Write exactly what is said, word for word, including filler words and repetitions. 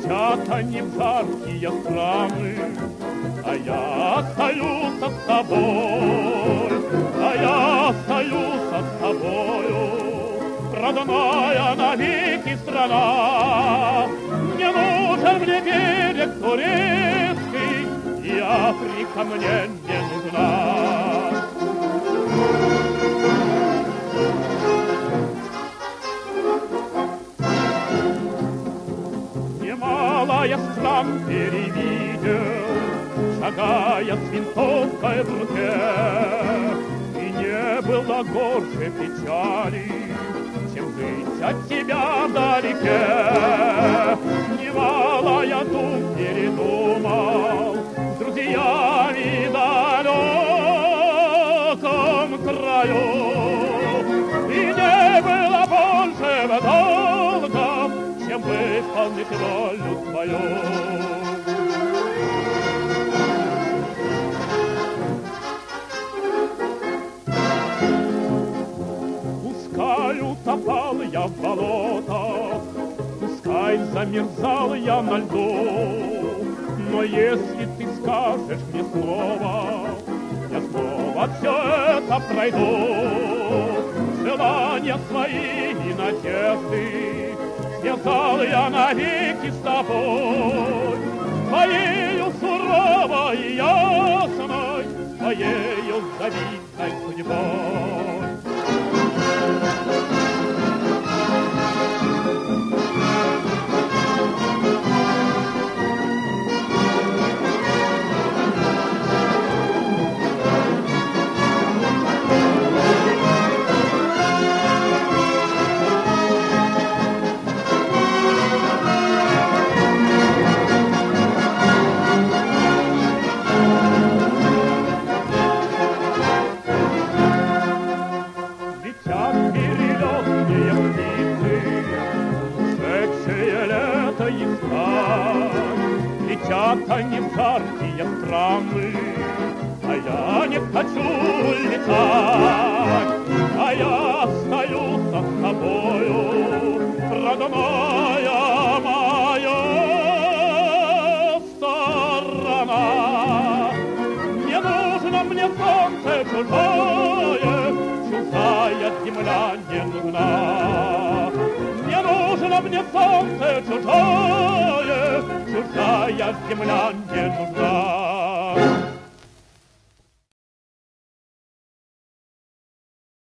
Летят они в жаркие страны, а я остаюсь с тобой, а я остаюсь с тобою, родная навеки страна. Не нужен мне берег турецкий, и Африка мне не нужна. Немало я стран перевидел, шагая с винтовкой в руке, и не было горше печали, чем быть от тебя вдалеке. Немало я тут передумал с друзьями в далеком краю, и не было больше долга, чем выполнить волю твою. Пускай утопал я в болотах, пускай замерзал я на льду, но если ты скажешь мне снова, я снова все это пройду. Желания свои и надежды связал я навеки с тобой, твоею суровой и ясной, твоею завидной судьбой. Летят они в жаркие страны, а я не хочу летать, а я остаюсь с тобою, родная моя сторона. Не нужно мне солнце чужое, чужая земля не нужна. Не нужно мне солнце чужое, чужая земля не нужна.